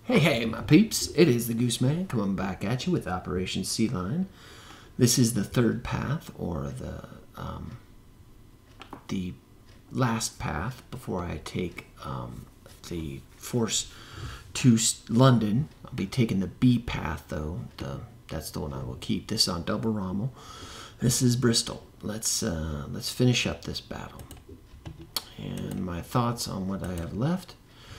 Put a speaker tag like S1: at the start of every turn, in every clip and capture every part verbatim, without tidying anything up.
S1: Hey, hey, my peeps. It is the Goose Man coming back at you with Operation Sealion. This is the third path, or the um, the last path before I take um, the force to London. I'll be taking the B path, though. The, that's the one I will keep. This is on double Rommel. This is Bristol. Let's uh, let's finish up this battle. And my thoughts on what I have left.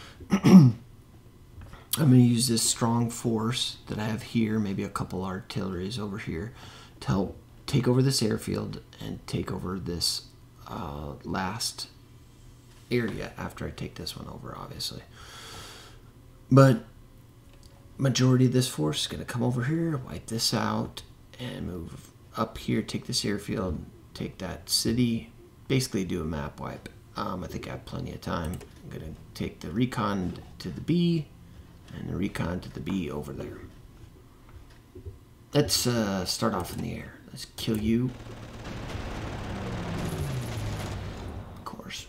S1: I'm going to use this strong force that I have here, maybe a couple artilleries over here, to help take over this airfield and take over this uh, last area after I take this one over, obviously. But majority of this force is going to come over here, wipe this out, and move up here, take this airfield, take that city, basically do a map wipe. Um, I think I have plenty of time. I'm going to take the recon to the B, and the recon to the B over there. Let's uh, start off in the air. Let's kill you. Of course.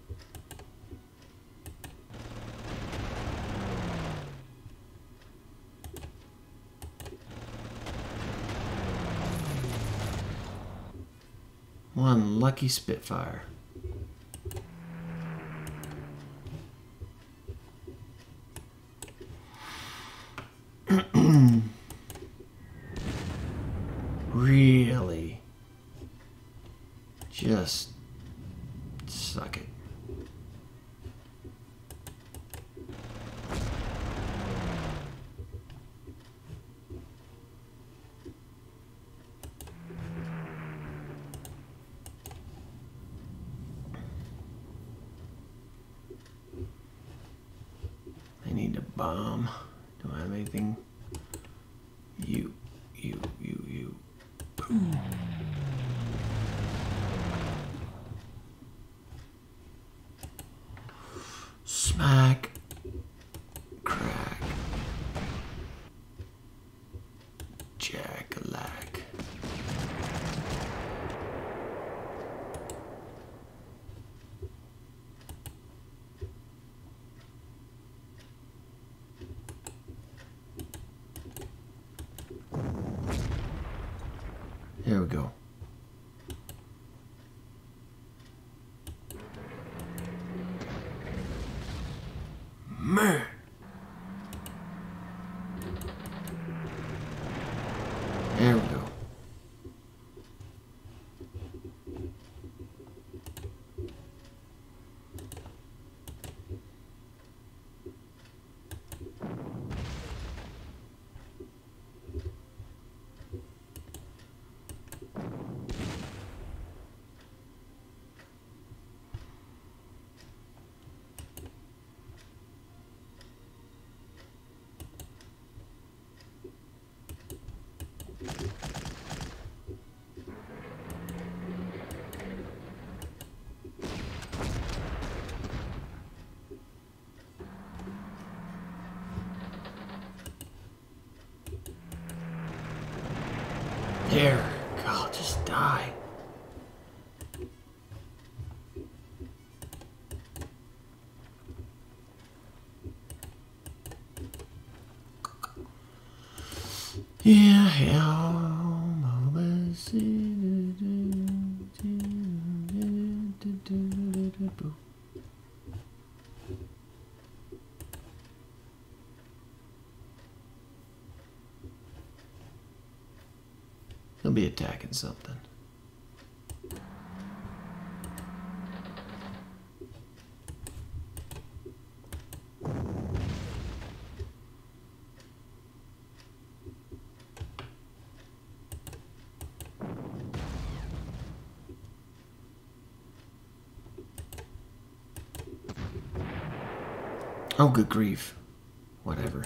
S1: One lucky Spitfire. Really? Just suck it. I need a bomb. Do I have anything? You, you, you, you. Boom. Smack. Crack. Jack-a-lack. There we go. Man. There we go. There. God, just die. Yeah, yeah. He'll be attacking something. Oh, good grief. Whatever.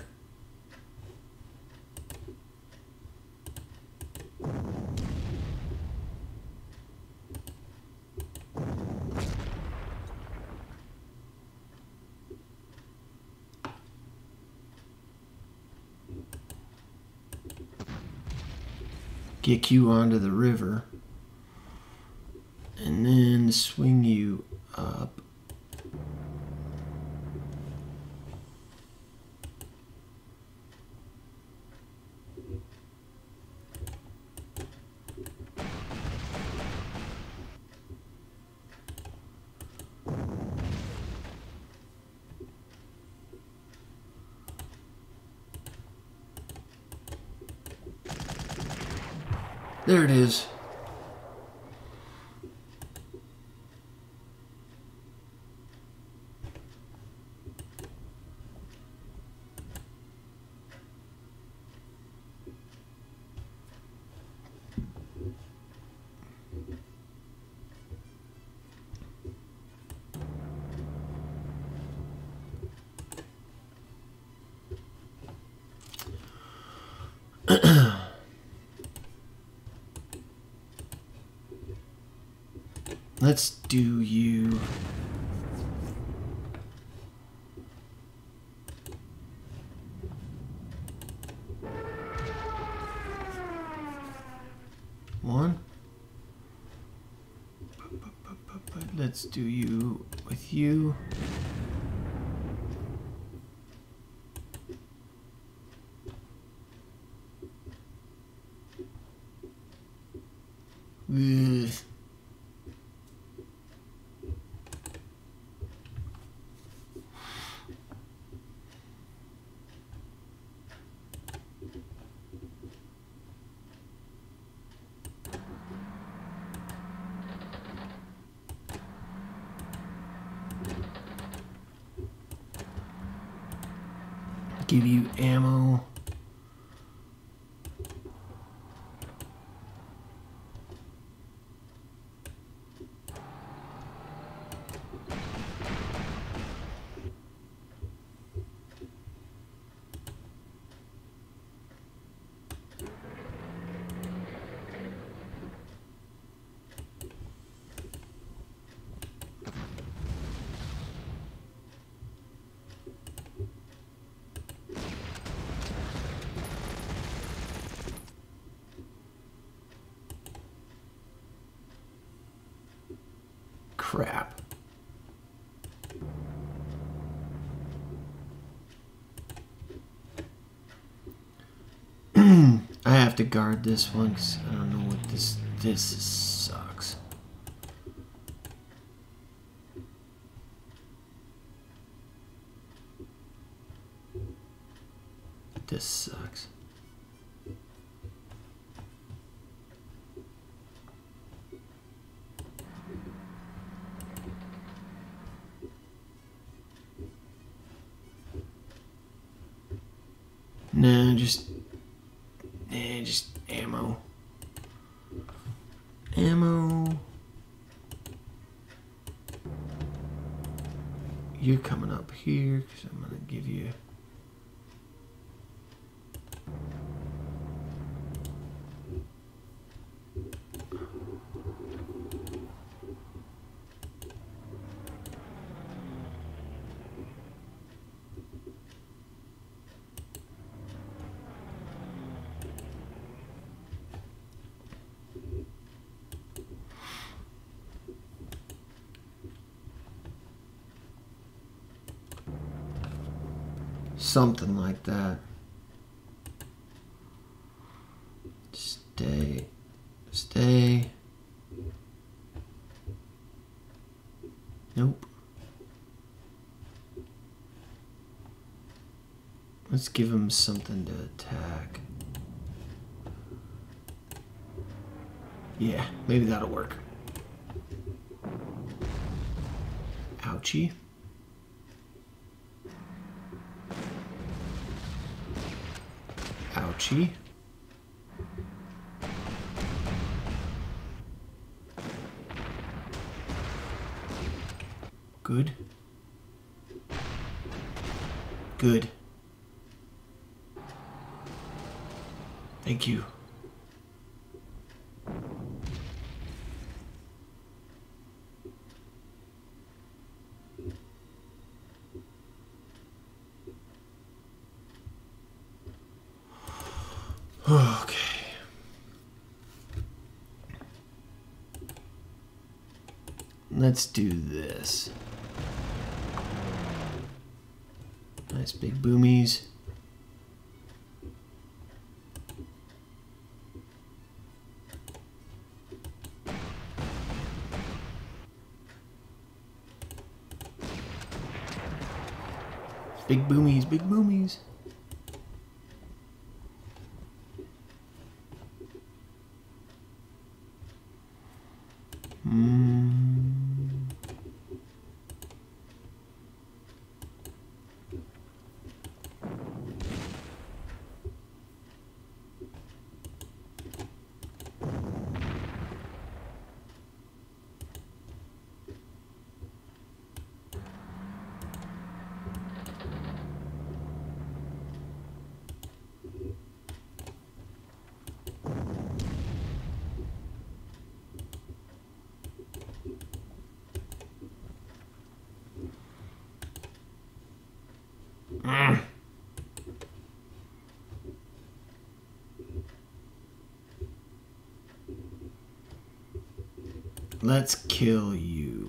S1: Get you onto the river, and then swing you up There it is. Let's do you. One. But let's do you with you. Ugh. Give you ammo. Crap. I have to guard this one because I don't know what this this sucks. This sucks. Nah, just, nah, just ammo. Ammo. You're coming up here because I'm gonna give you. Something like that. Stay. Stay. Nope. Let's give him something to attack. Yeah, maybe that'll work. Ouchie. Ouchie. Good. Good. Thank you. Okay. Let's do this. Nice big boomies. Big boomies, big boomies. Let's kill you.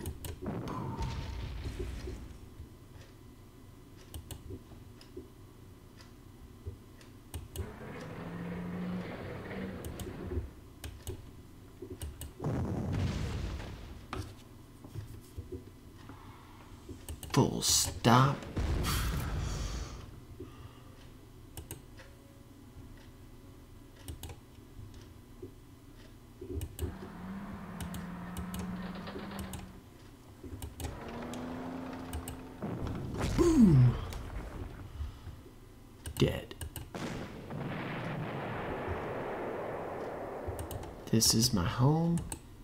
S1: Full stop. Boom. Dead. This is my home.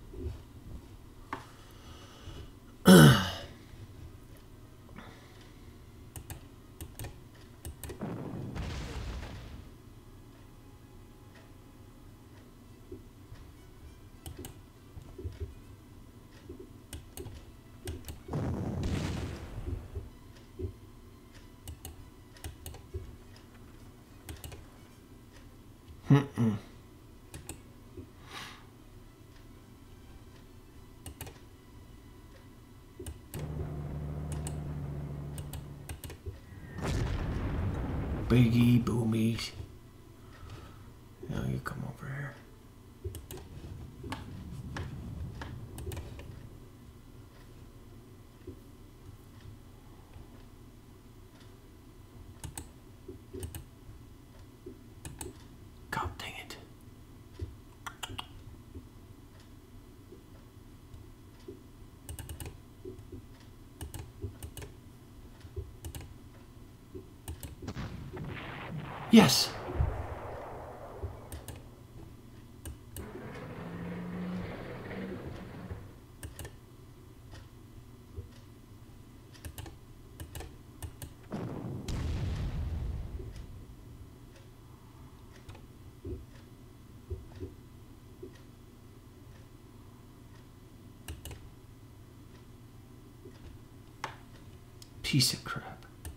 S1: Mm-mm. Biggie boomies. Now you come over here. God dang it. Yes. Piece of crap.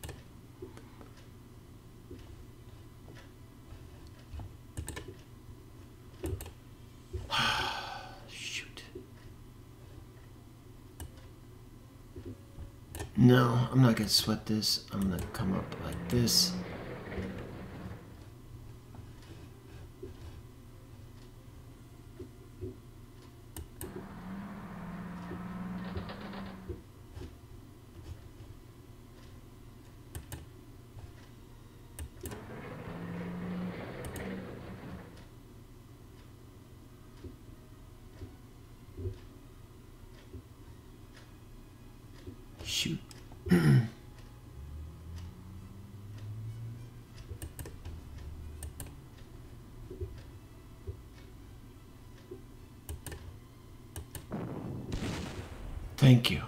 S1: Shoot. No, I'm not gonna sweat this. I'm gonna come up like this. Shoot. Thank you.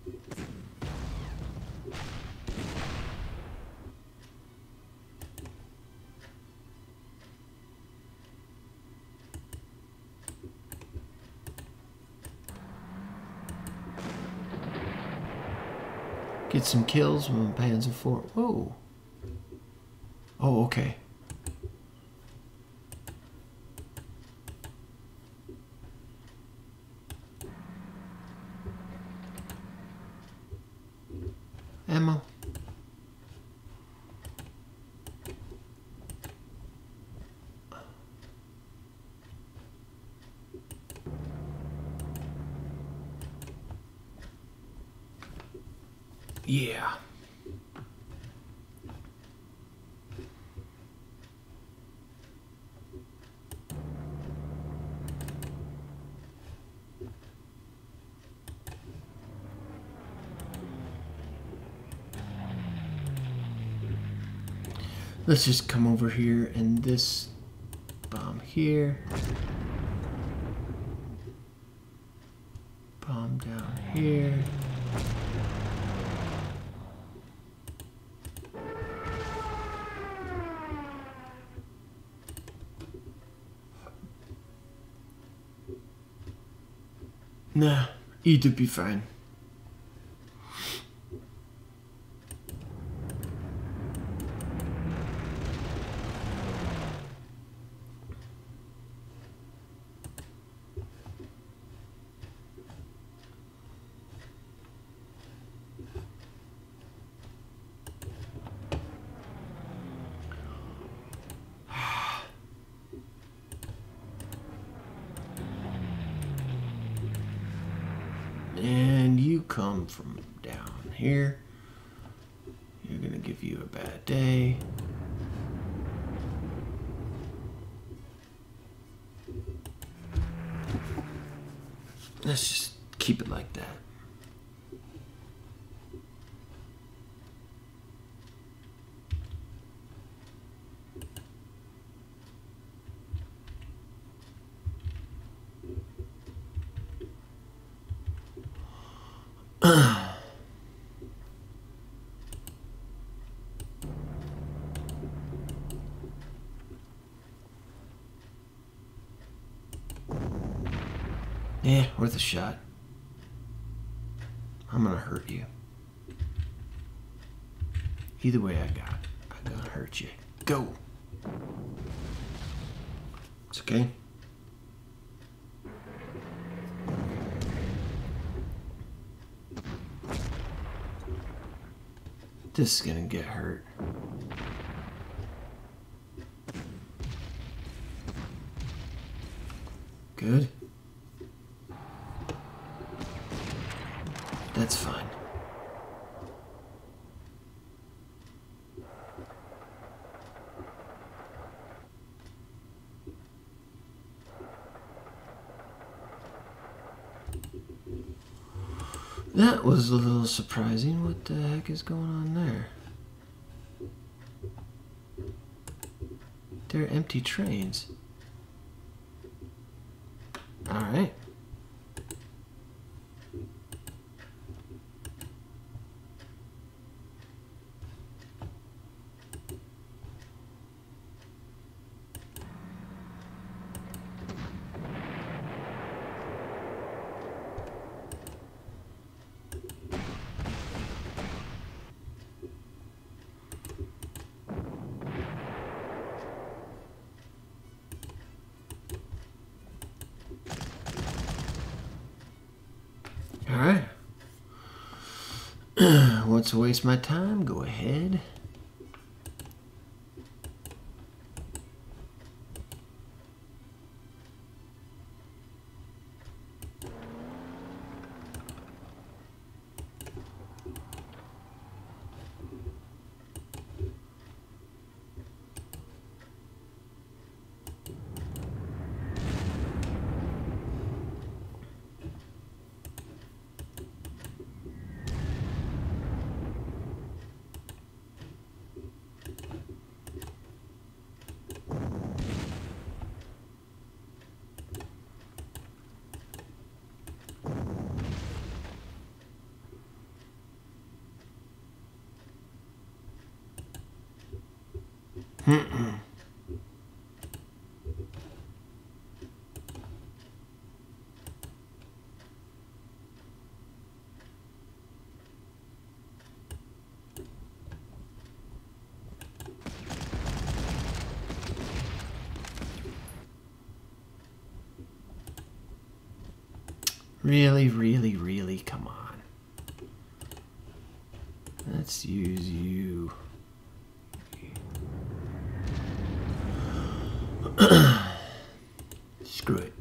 S1: Get some kills with my Panzer four. Whoa. Oh, okay. Ammo. Yeah. Let's just come over here and this bomb here. Bomb down here. Nah, it'll be fine. come from down here. You're gonna give you a bad day. Let's just keep it like that. Yeah, worth a shot. I'm gonna hurt you. Either way I got, I'm gonna hurt you. Go! It's okay. This is gonna get hurt. Good. That's fine. That was a little surprising. What the heck is going on there? They're empty trains. All right. Alright. Want to waste my time? Go ahead. Mm-mm. Really, really, really, come on. Let's use you. Screw it.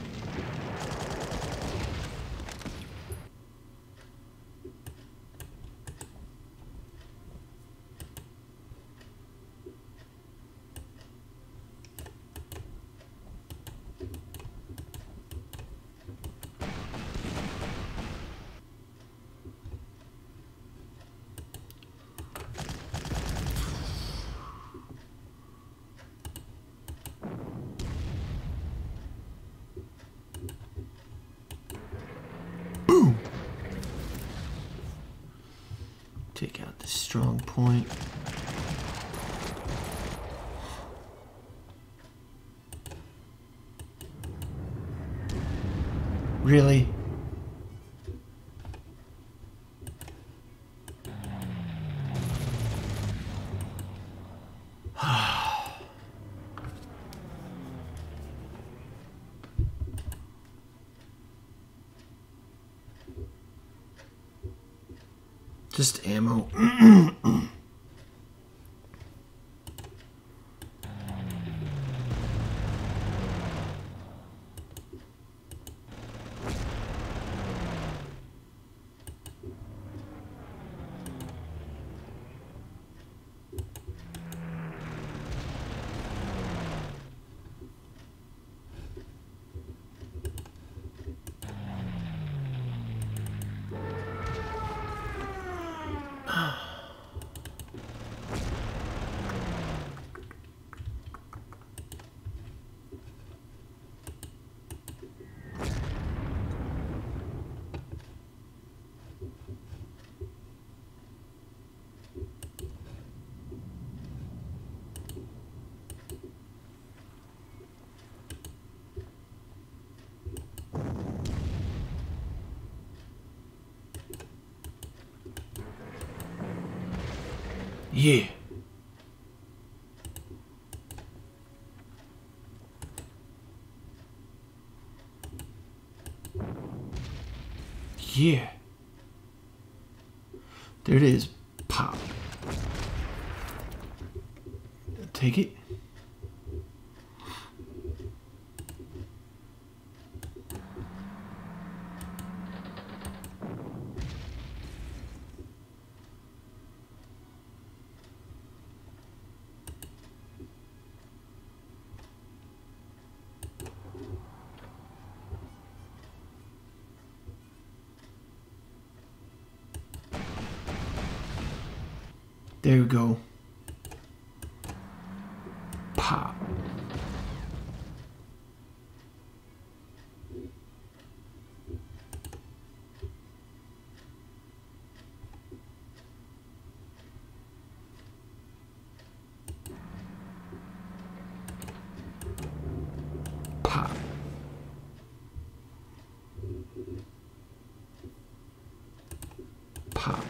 S1: Take out the strong point. Really? Just ammo. Yeah. Yeah. There it is. Pop. Take it. There we go. Pop. Pop. Pop.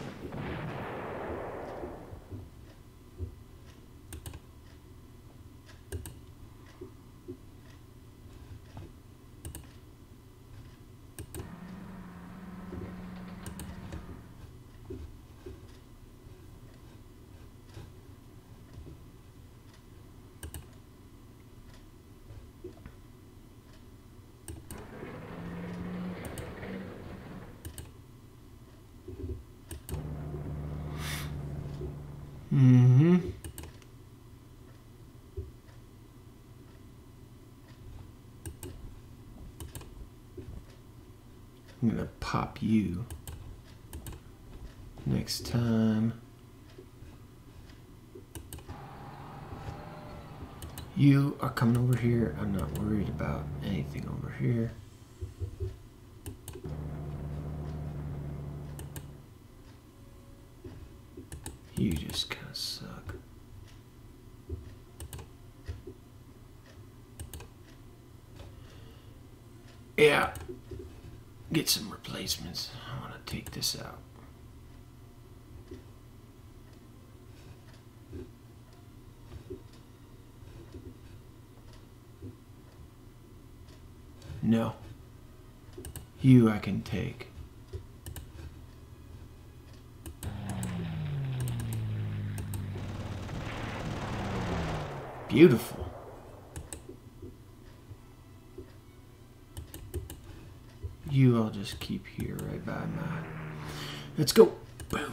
S1: Mm-hmm. I'm gonna pop you next time. You are coming over here. I'm not worried about anything over here. You just kind of suck. Yeah. Get some replacements. I want to take this out. No. You I can take. Beautiful. You I'll just keep here right by my... Let's go. Boom.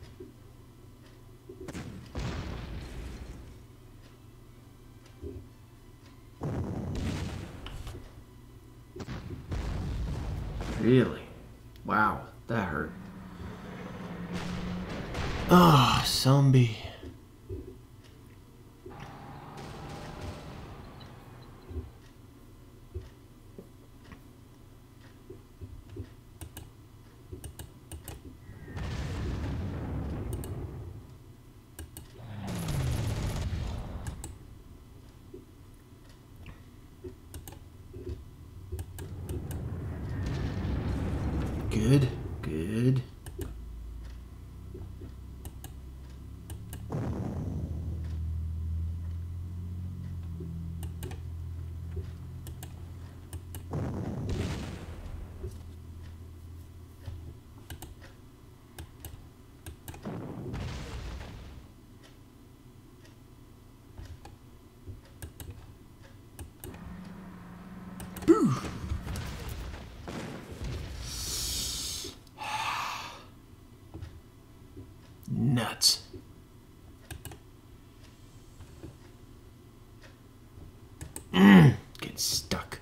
S1: Really? Wow, that hurt. Ah, oh, zombie. Good, good. Boo. Nuts. Mm, get stuck.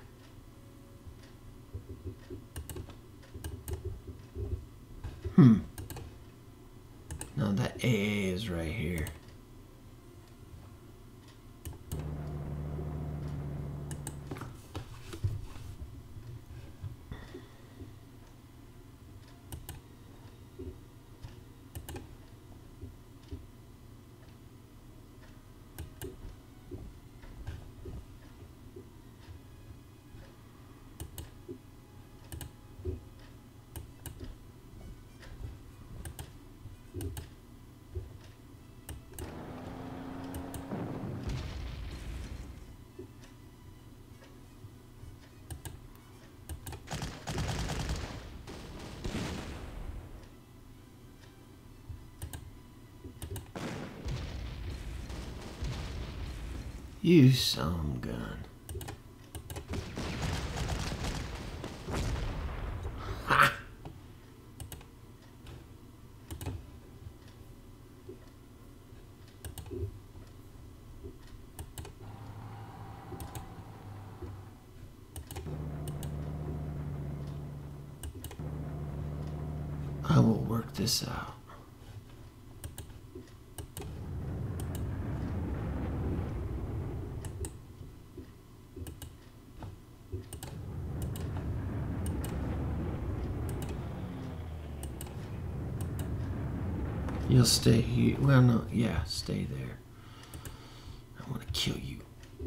S1: Hmm. No, that A A is right here. You some gun. Ha! I will work this out. You'll stay here. Well, no, yeah, stay there. I want to kill you.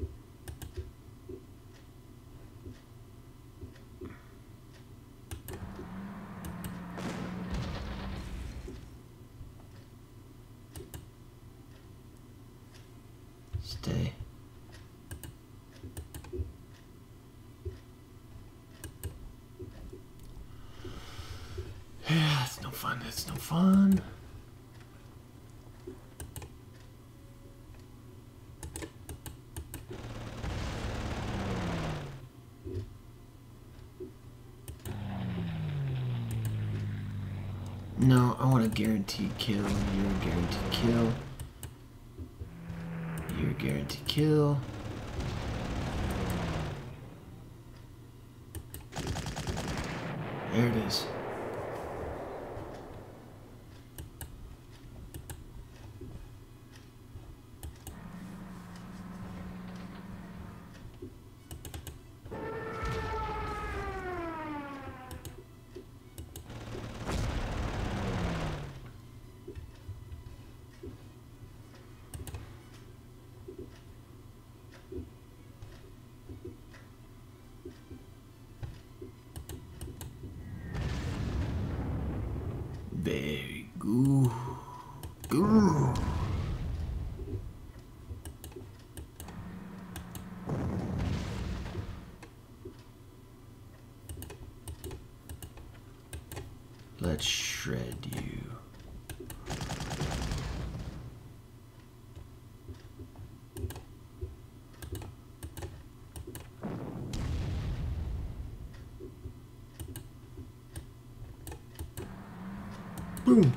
S1: Stay. Yeah, that's no fun. That's no fun. No, I want a guaranteed kill. You're a guaranteed kill. You're a guaranteed kill. There it is. Very good. Good. Let's shred you. Boom.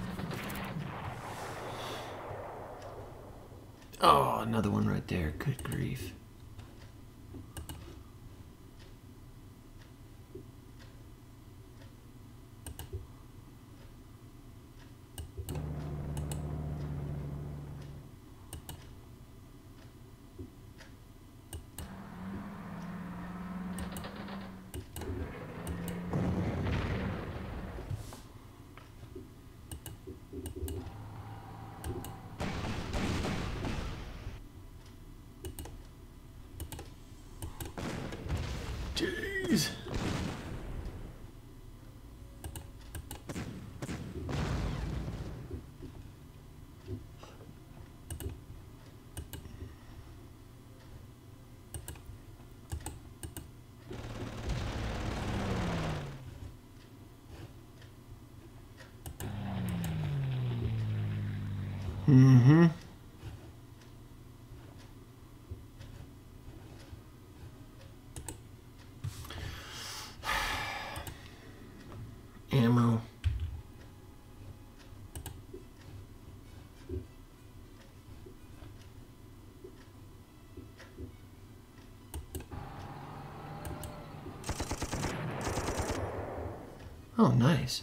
S1: Oh, another one right there. Good grief. Jeez. Mm-hmm. Ammo. Oh, nice.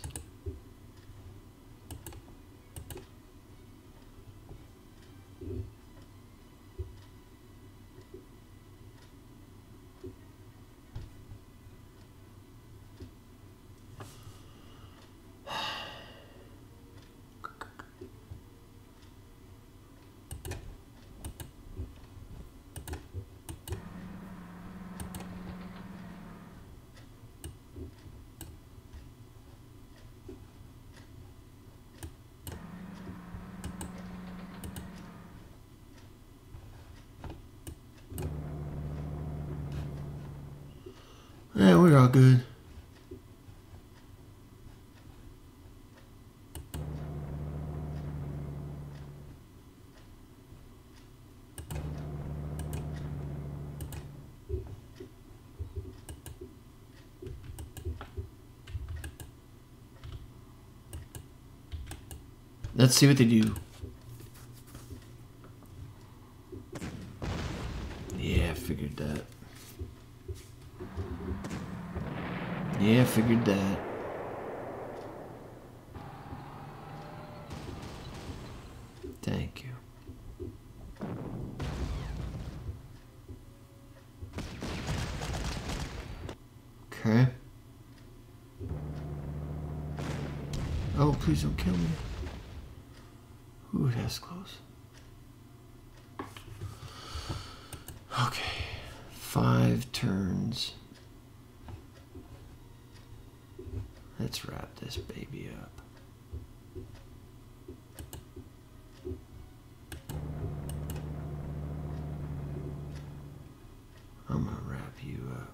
S1: Yeah, we're all good. Let's see what they do. Yeah, I figured that. Yeah, I figured that. Thank you. Okay. Oh, please don't kill me. Ooh, that's close. Okay. Five turns. Let's wrap this baby up. I'm gonna wrap you up.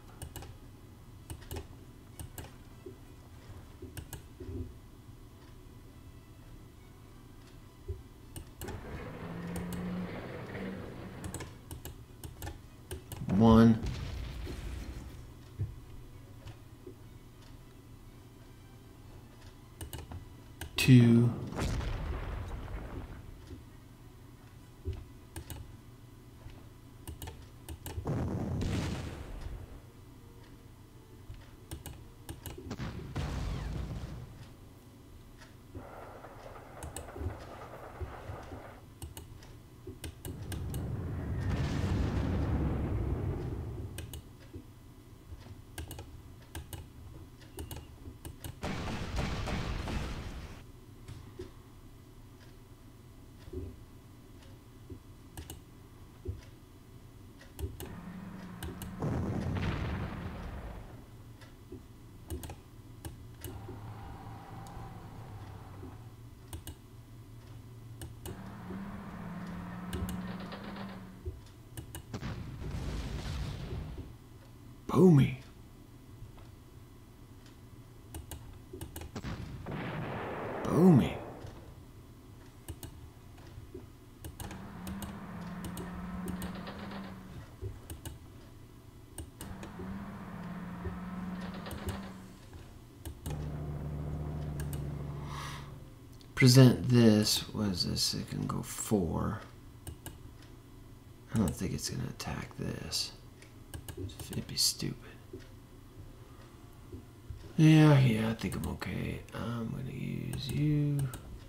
S1: One. Two. Boomy. Boomy. Present this. What is this? It can go four. I don't think it's going to attack this. It'd be stupid. Yeah, yeah, I think I'm okay. I'm going to use you.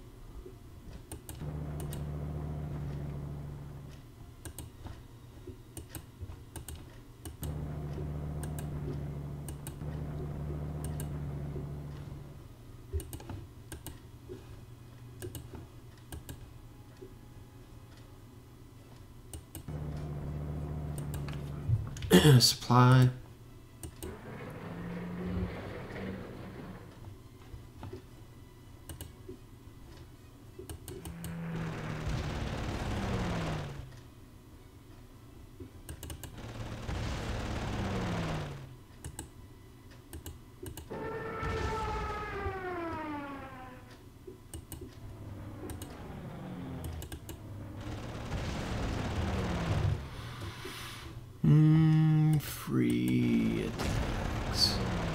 S1: Supply. Mm, free attacks.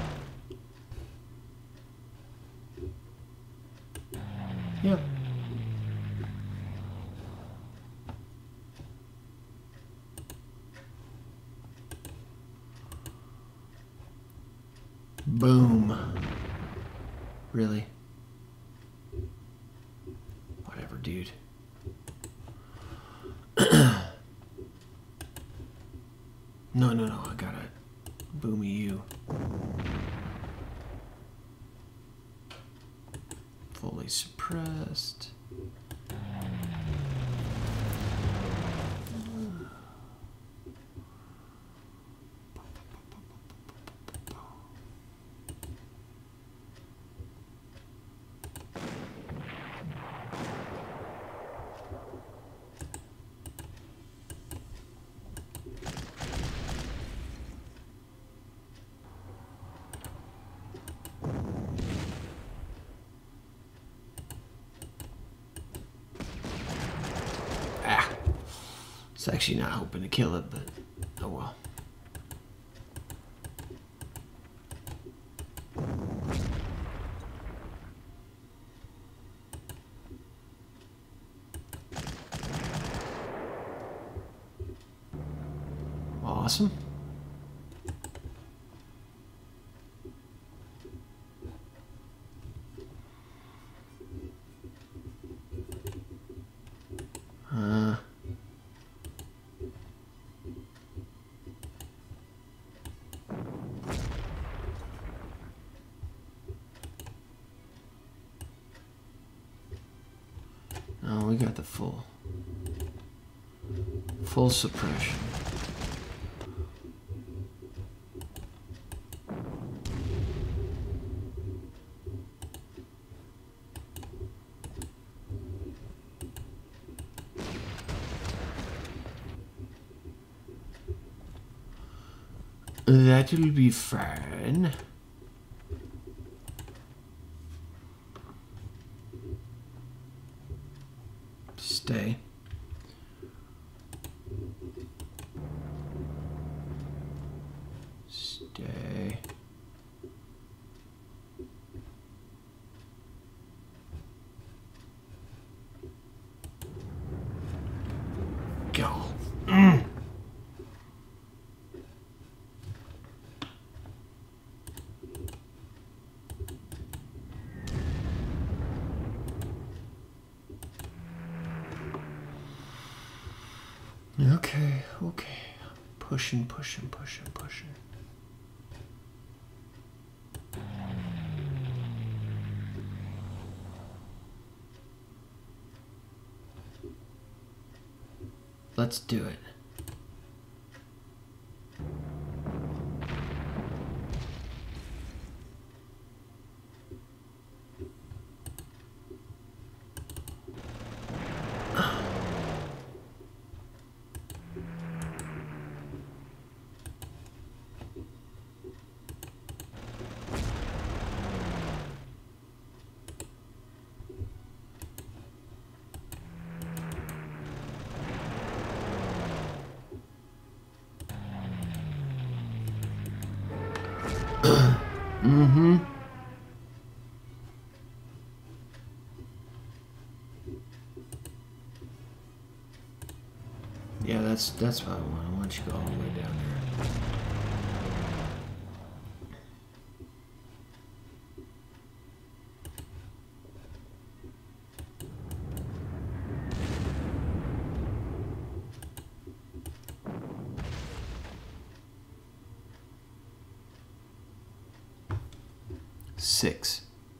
S1: Yep. Boom. Really? Whatever, dude. No, no, no, I gotta boomy you. Fully suppressed. It's actually not hoping to kill it, but oh well. Awesome. Uh, oh, we got the full, full suppression. That'll be fine. Stay. Stay. Go. Mm. Okay, okay. Pushing, pushing, pushing, pushing. Let's do it. Mm-hmm. Yeah, that's that's what I want. I want you to go all the way down there. Six.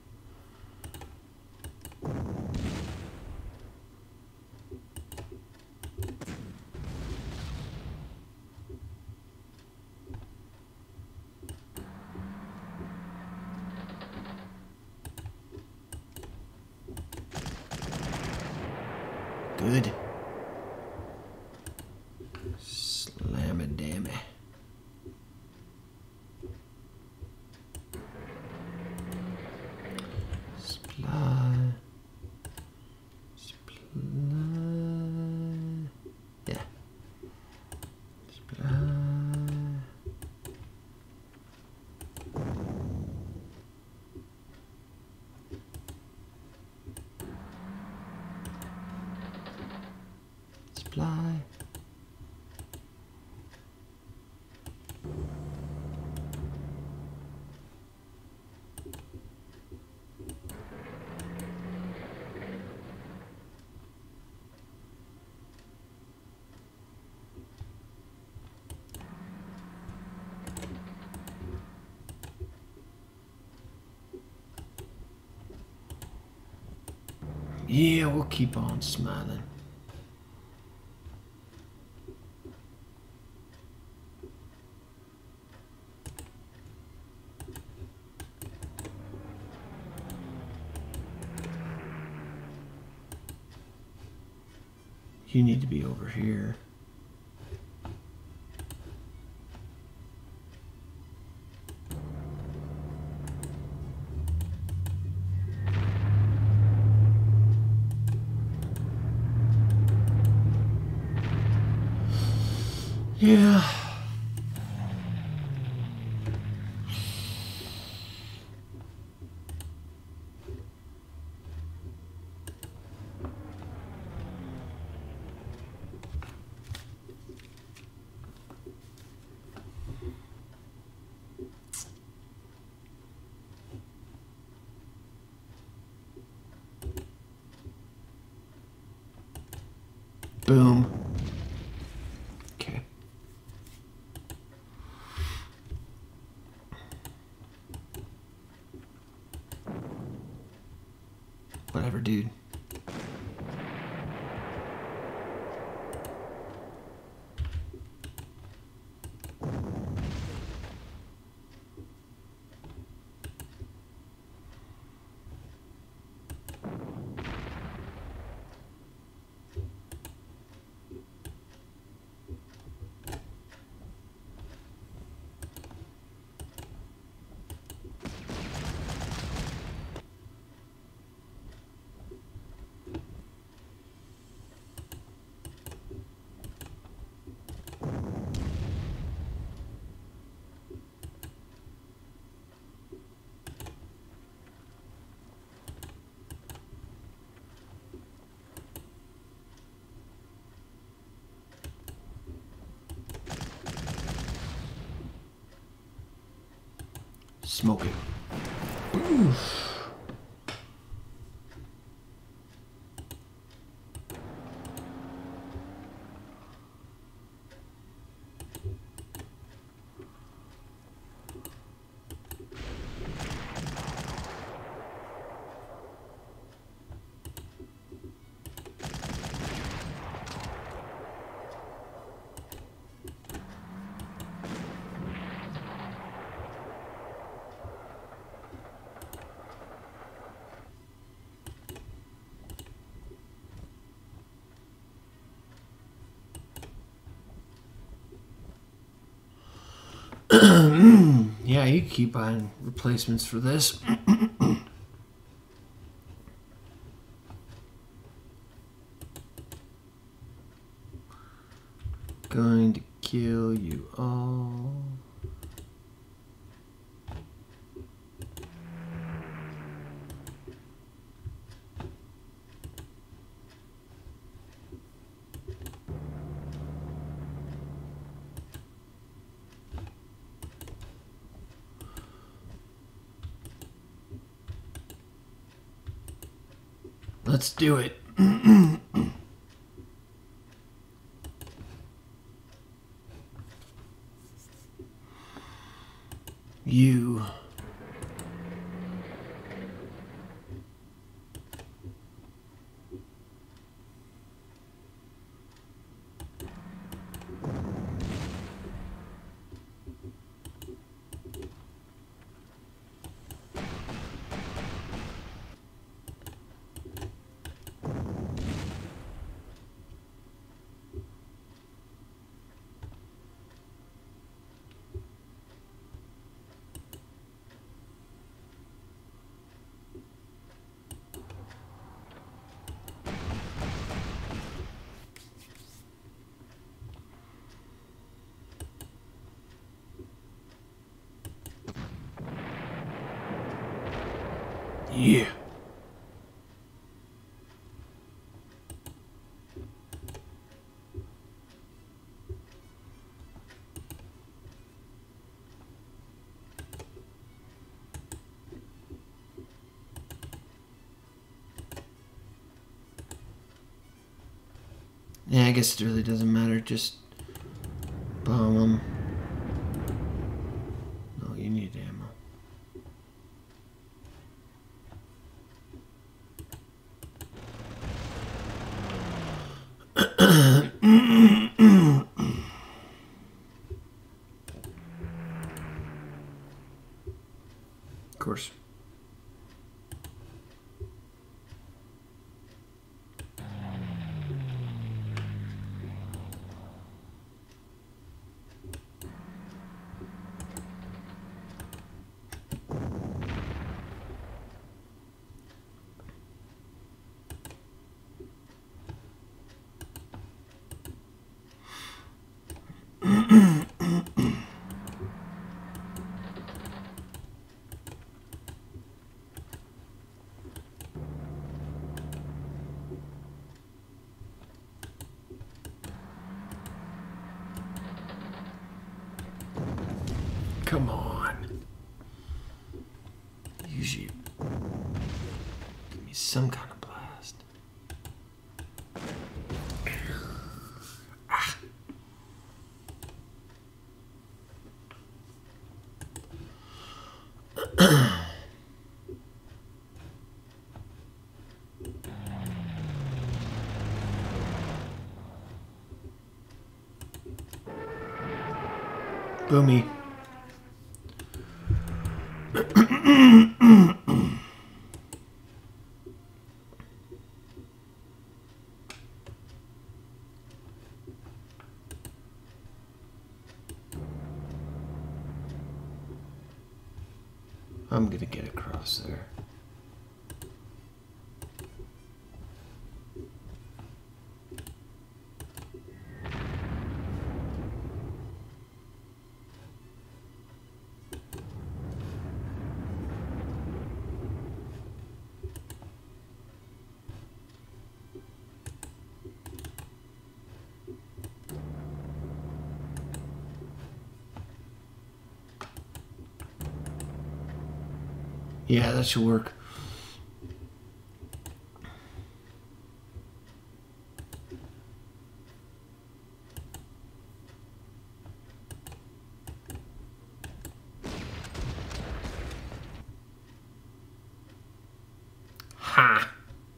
S1: Good. Slam it, damn it. Supply. Supply. Yeah. Supply. Supply. Yeah, we'll keep on smiling. You need to be over here. Yeah. Boom. Okay. Whatever, dude. Smoke it. Oof. Yeah, you can keep buying replacements for this. Going to kill you all. Let's do it. You. Yeah. Yeah, I guess it really doesn't matter. Just bomb them. No, you need ammo. Of course. Come on. Usually give me some kind of blast. Boomy. I'm gonna get across there. Yeah, that should work. Ha!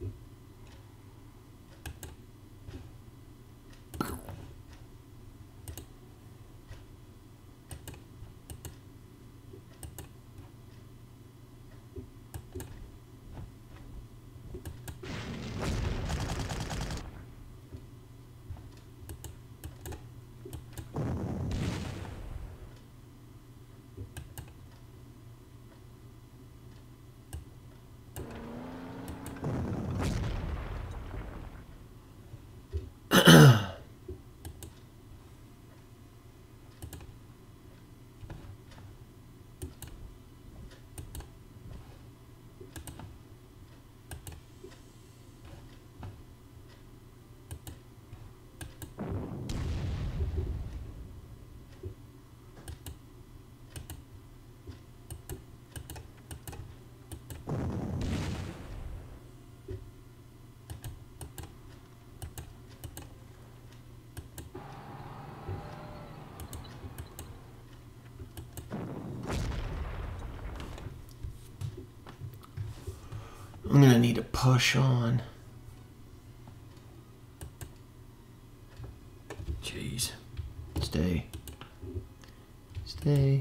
S1: I'm gonna need to push on. Jeez. Stay. Stay.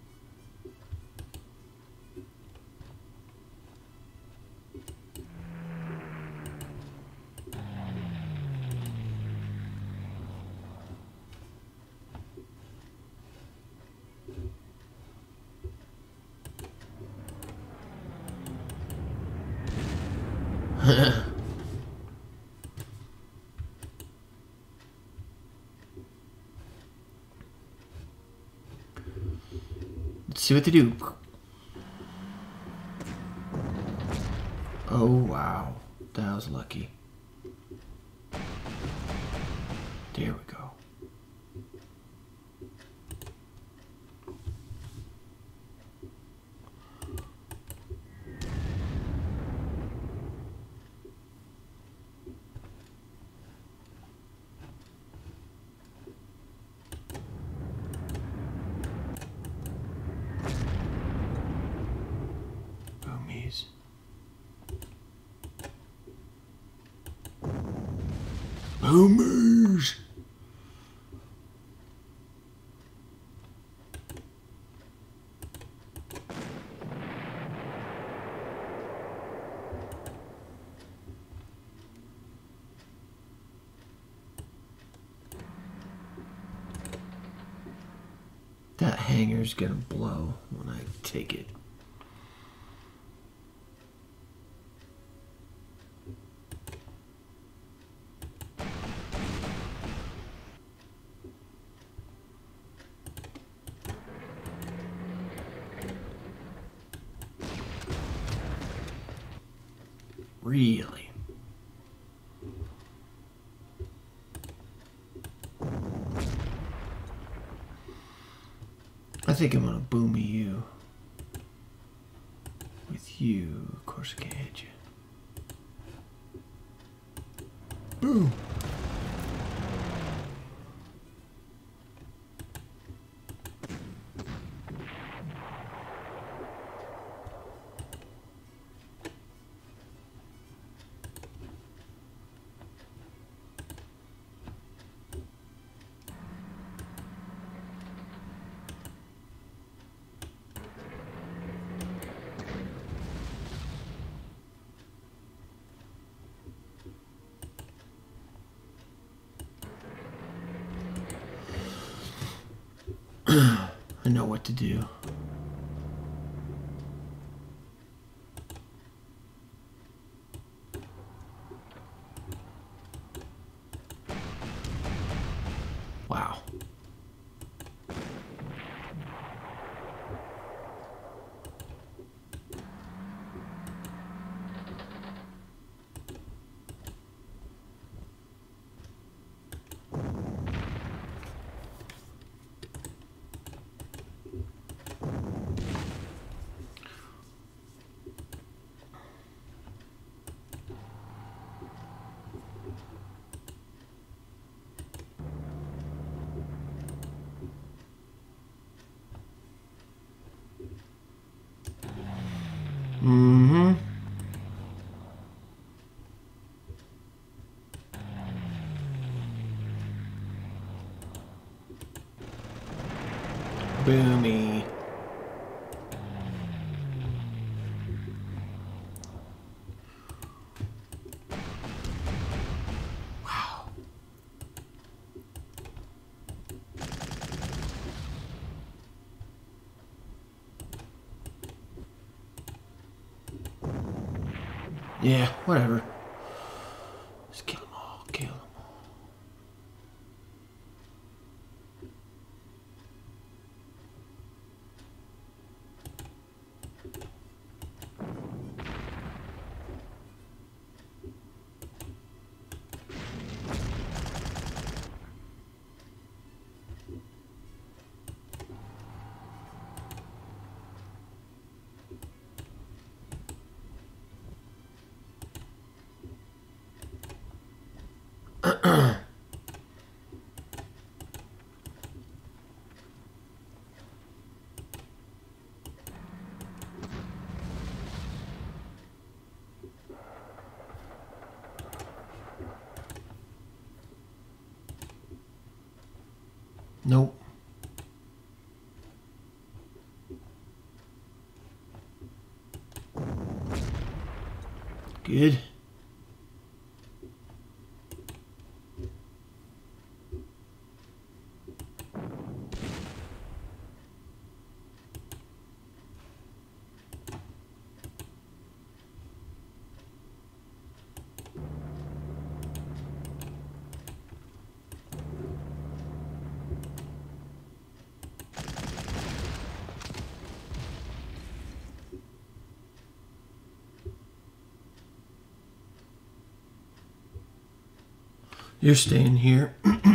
S1: Let's see what they do. Oh, wow. That was lucky. There we go. Boomies. Boomies! That hanger's gonna blow when I take it. Really? I think I'm gonna boomy you. With you, of course I can't hit you. Boom! I know what to do. Wow. Mm-hmm. Boomy. Wow. Yeah, whatever. Just kill them all. Kill them all. Nope. Good. You're staying here.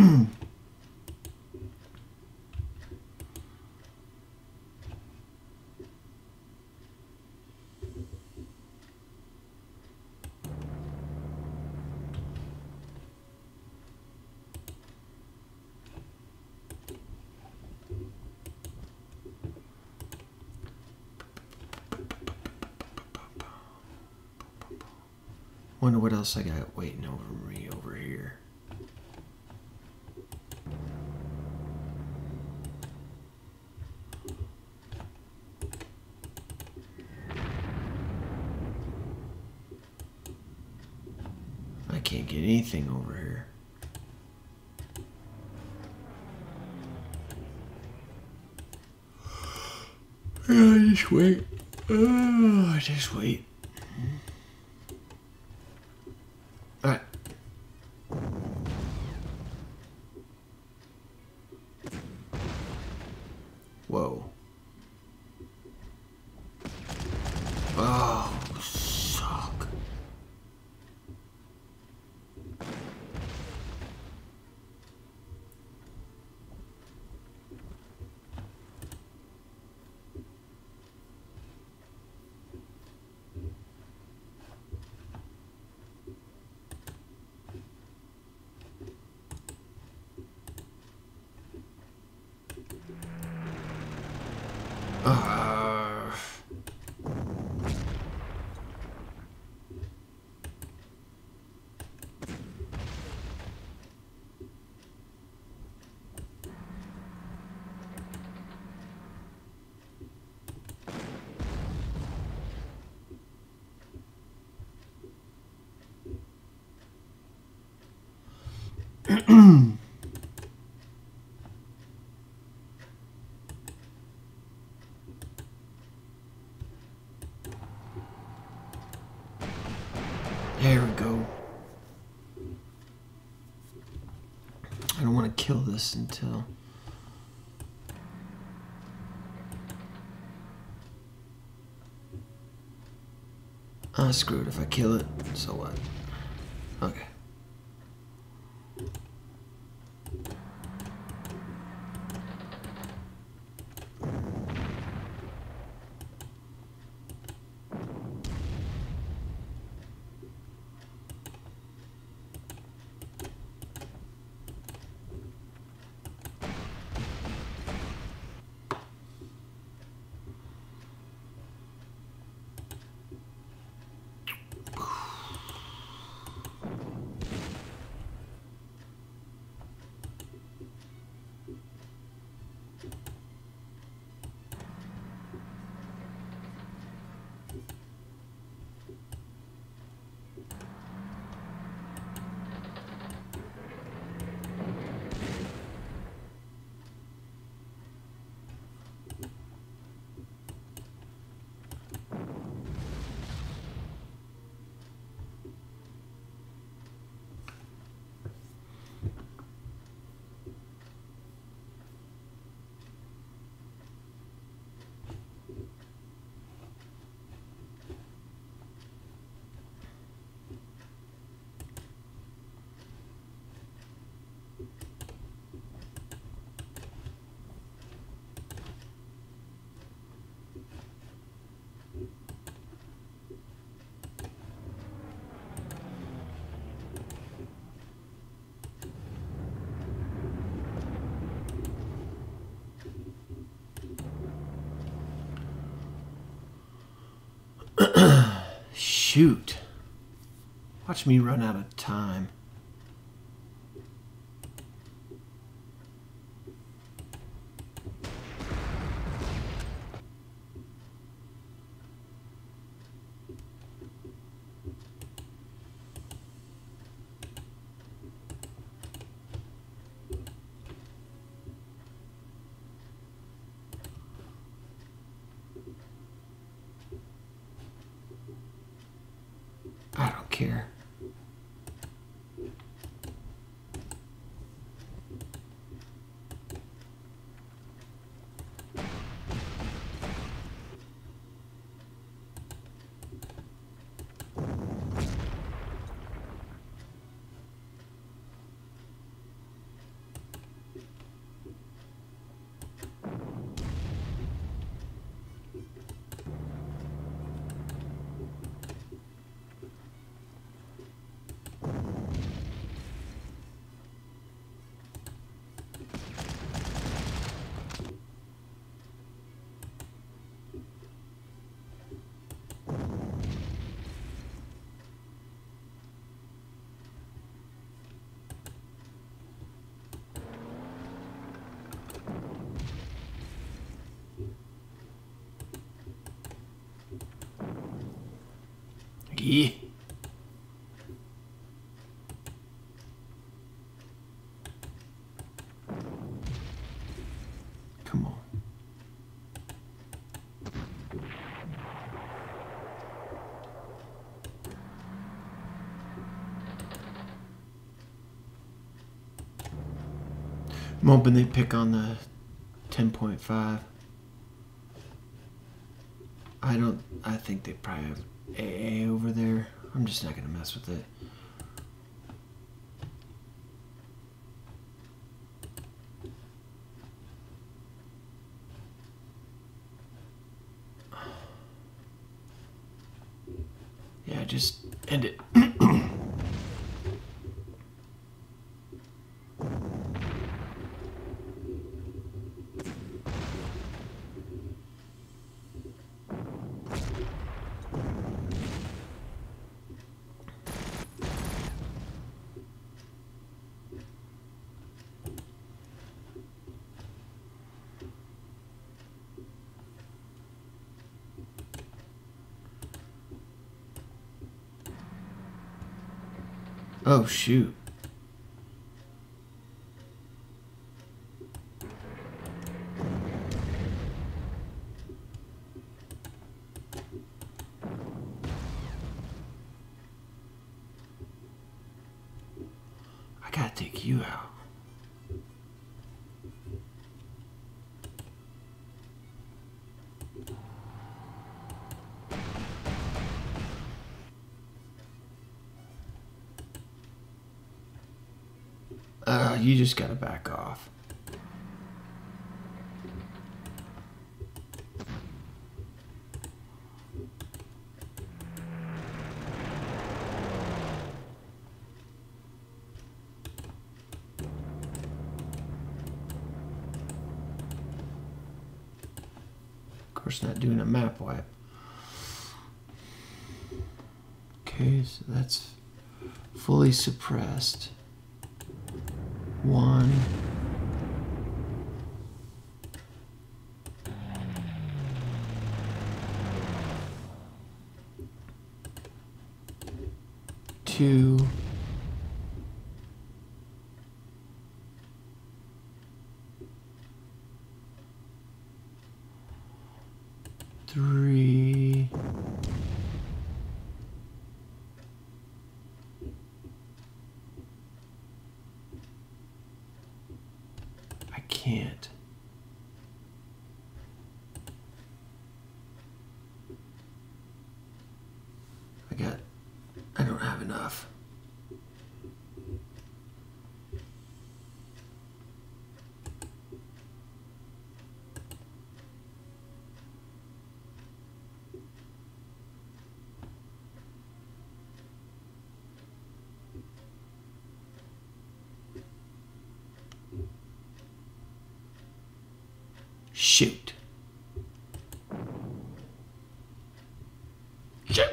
S1: Wonder what else I got waiting over me over here. I can't get anything over here. Uh, just wait. Uh, just wait. Alright. Whoa. Oh, suck. Uh, kill this until... Ah, screw it. If I kill it, so what? Okay. Shoot. Watch me run out of time. I don't care. Yeah. Come on. I'm hoping they pick on the ten point five. I don't, I think they probably have A A over there. I'm just not going to mess with it. Yeah, just end it. Oh, shoot. I gotta take you out. Uh, you just gotta back off. Of course, not doing a map wipe. Okay, so that's fully suppressed. One. Two. Three. I can't. I got, I don't have enough. Shoot. Shoot.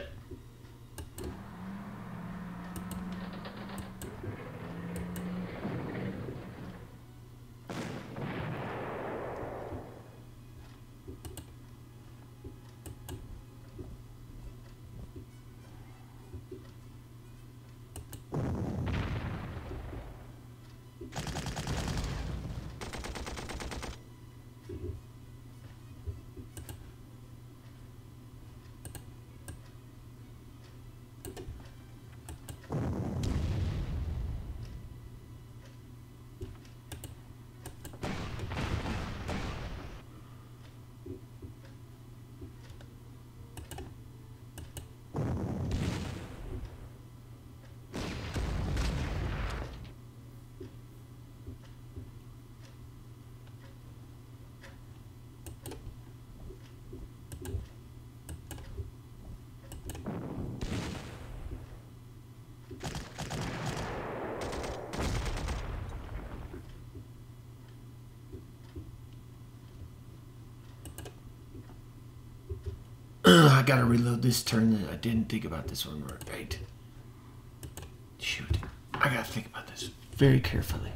S1: I gotta reload this turn. I didn't think about this one right. Shoot. I gotta think about this very carefully.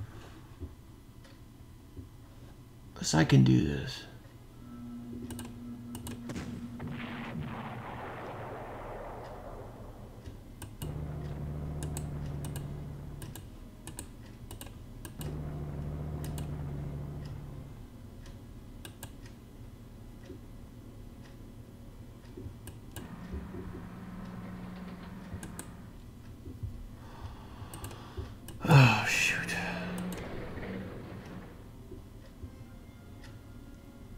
S1: Yes, I can do this. Oh, shoot.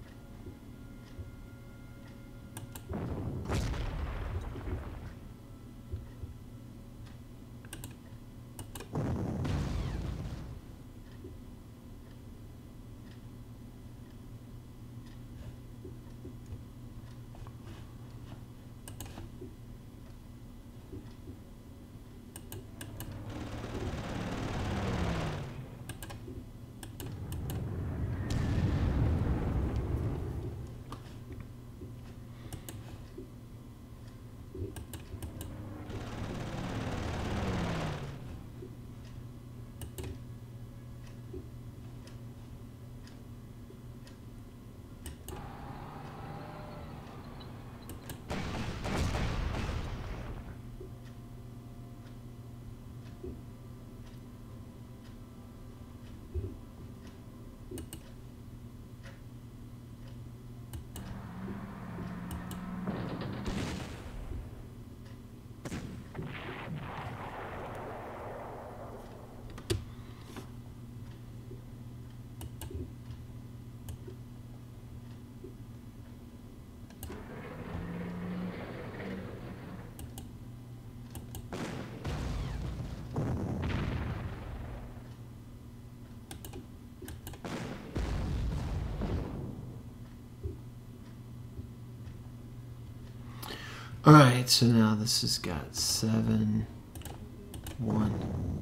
S1: Alright, so now this has got seven, one,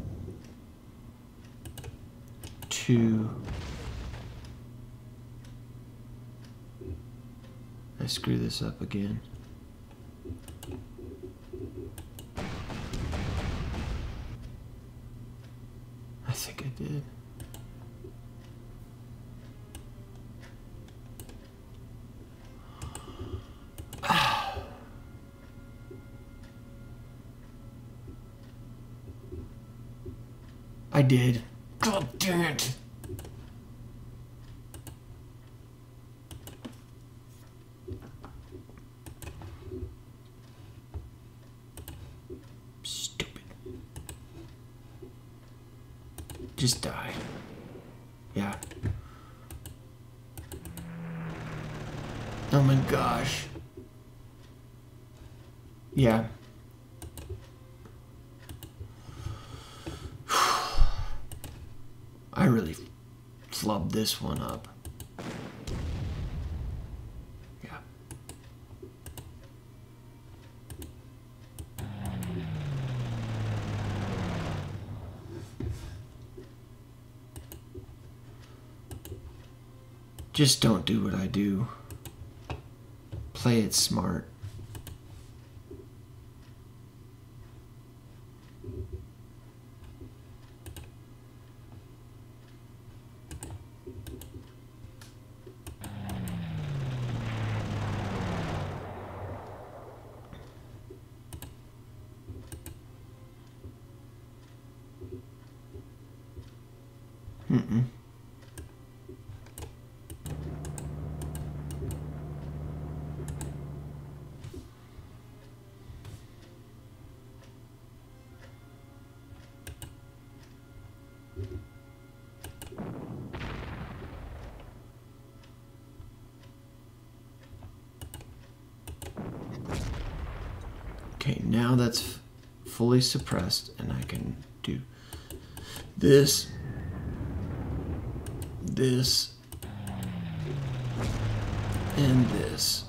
S1: two. I screw this up again. I think I did. I did. God dang it. Stupid. Just die. Yeah. Oh my gosh. Yeah. I really flubbed this one up. Yeah. Just don't do what I do. Play it smart. Mm-mm. Okay, now that's fully suppressed and I can do this, this, and this.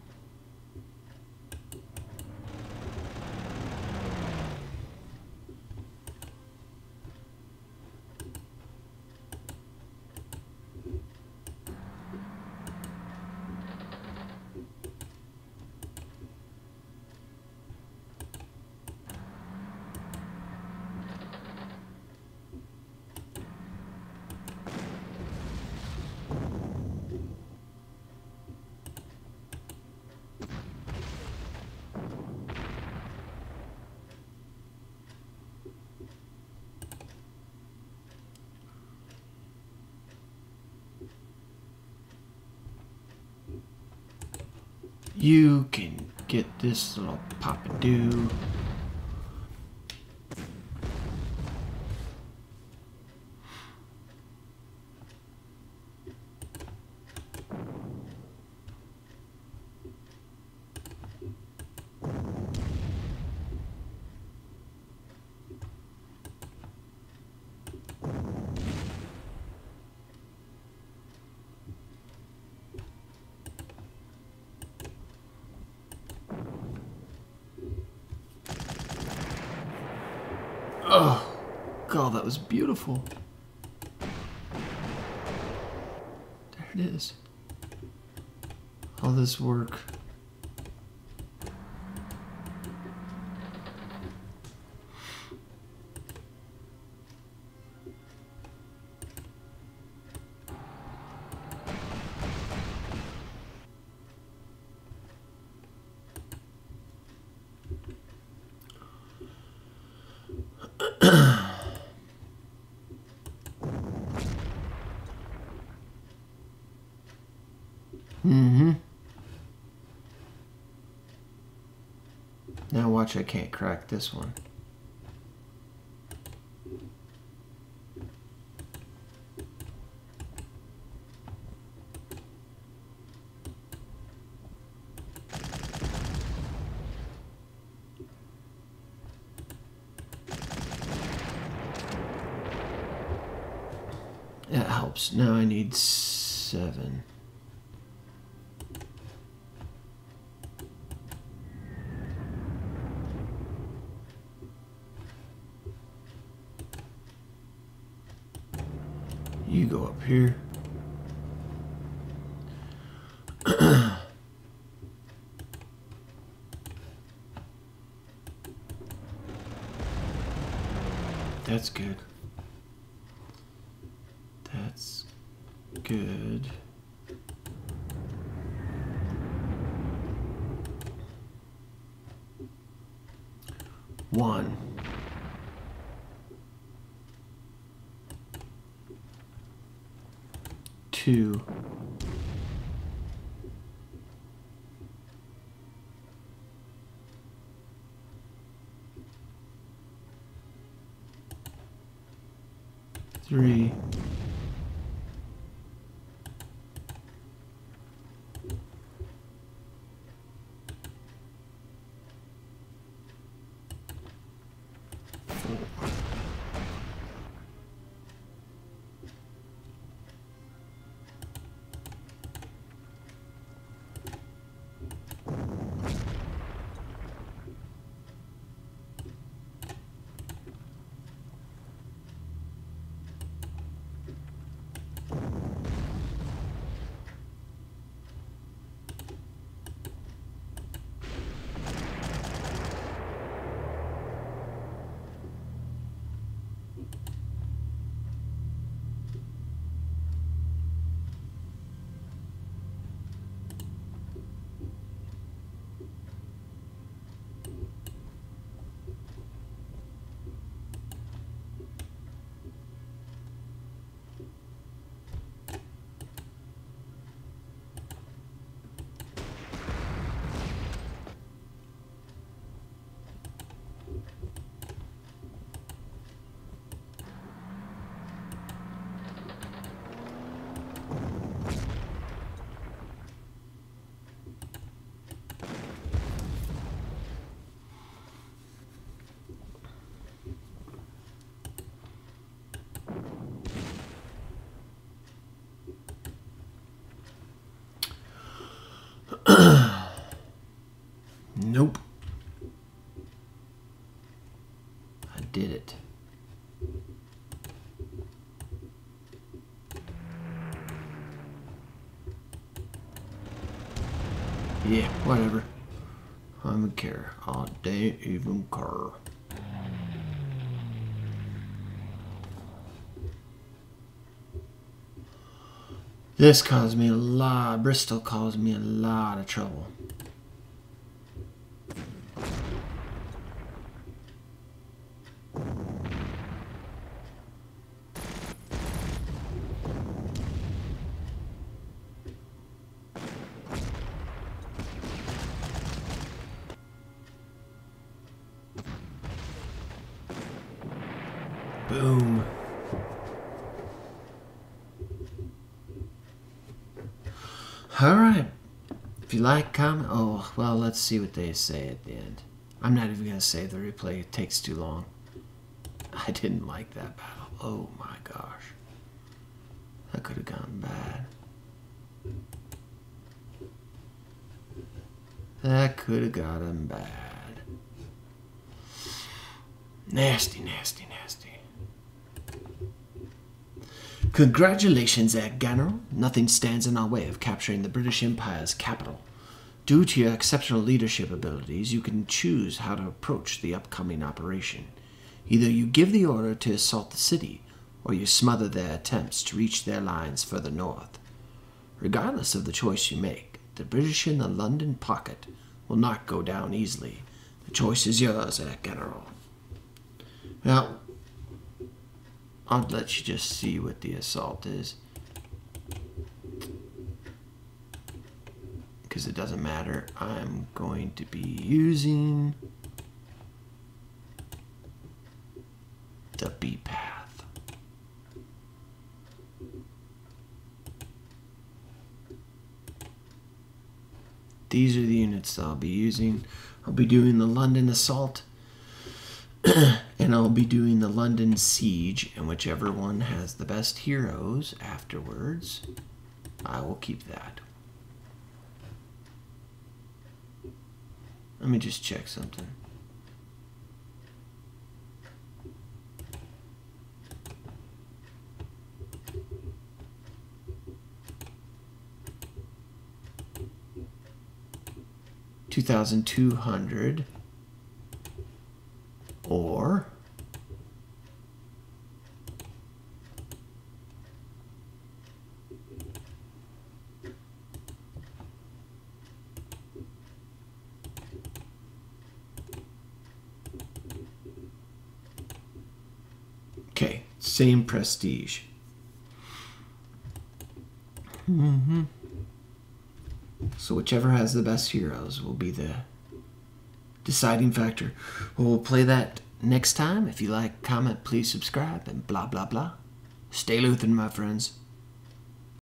S1: You can get this little pop-a-doo. Oh, God, that was beautiful. There it is. All this work. Mm-hmm. Now watch, I can't crack this one. That helps. Now I need seven. here. That's good. That's good. One. Two. Three. Nope. I did it. Yeah, whatever. I don't care. I don't even care. This caused me a lot, Bristol caused me a lot of trouble. Boom. All right. If you like, comment. Oh, well, let's see what they say at the end. I'm not even going to save the replay. It takes too long. I didn't like that battle. Oh, my gosh. That could have gone bad. That could have gotten bad. Nasty, nasty, nasty. Congratulations, Air General. Nothing stands in our way of capturing the British Empire's capital. Due to your exceptional leadership abilities, you can choose how to approach the upcoming operation. Either you give the order to assault the city, or you smother their attempts to reach their lines further north. Regardless of the choice you make, the British in the London pocket will not go down easily. The choice is yours, Air General. Now, I'll let you just see what the assault is. Because it doesn't matter. I'm going to be using the B path. These are the units that I'll be using. I'll be doing the London assault. And I'll be doing the London siege, and whichever one has the best heroes afterwards, I will keep that. Let me just check something. two thousand two hundred, or okay, same prestige. Mm-hmm. So whichever has the best heroes will be the deciding factor. We'll play that next time. If you like, comment, please subscribe, and blah, blah, blah. Stay Lutheran, my friends.